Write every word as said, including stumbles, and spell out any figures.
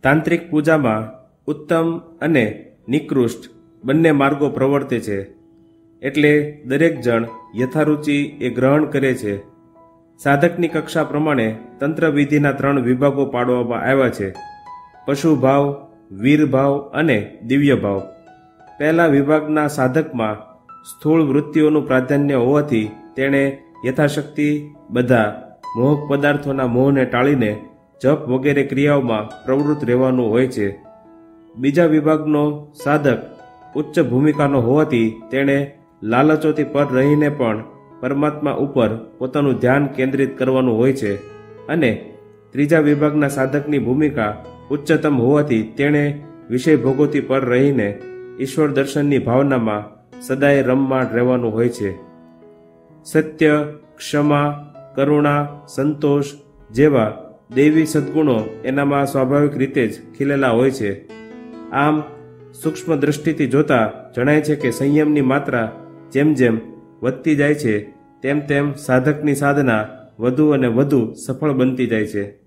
તાંત્રિક પૂજામાં ઉત્તમ અને નિકૃષ્ટ બંને માર્ગો પ્રવર્તે છે, એટલે દરેક જણ યથારુચિ એ ગ્રહણ કરે છે. સાધકની કક્ષા પ્રમાણે તંત્રવિધિના ત્રણ વિભાગો પાડવામાં આવ્યા છે: પશુભાવ, વીરભાવ અને દિવ્ય ભાવ. પહેલા વિભાગના સાધકમાં સ્થૂળ વૃત્તિઓનું પ્રાધાન્ય હોવાથી તેણે યથાશક્તિ બધા મોહક પદાર્થોના મોહને ટાળીને જપ વગેરે ક્રિયાઓમાં પ્રવૃત્ત રહેવાનું હોય છે. બીજા વિભાગનો સાધક ઉચ્ચ ભૂમિકાનો હોવાથી તેણે લાલચોથી પર રહીને પણ પરમાત્મા ઉપર પોતાનું ધ્યાન કેન્દ્રિત કરવાનું હોય છે. અને ત્રીજા વિભાગના સાધકની ભૂમિકા ઉચ્ચતમ હોવાથી તેણે વિષય ભોગોથી પર રહીને ઈશ્વર દર્શનની ભાવનામાં સદાય રમમાણ રહેવાનું હોય છે. સત્ય, ક્ષમા, કરુણા, સંતોષ જેવા દૈવી સદ્ગુણો એનામાં સ્વાભાવિક રીતે જ ખીલેલા હોય છે. આમ સૂક્ષ્મ દ્રષ્ટિથી જોતા જણાય છે કે સંયમની માત્રા જેમ જેમ વધતી જાય છે તેમ તેમ સાધકની સાધના વધુ અને વધુ સફળ બનતી જાય છે.